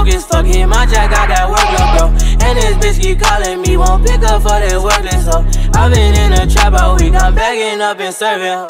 broke as fuck, hit my jack, got that work up, bro. And this bitch keep calling me, won't pick up for that workless, so I been in the trap all week, I'm bagging up and serving.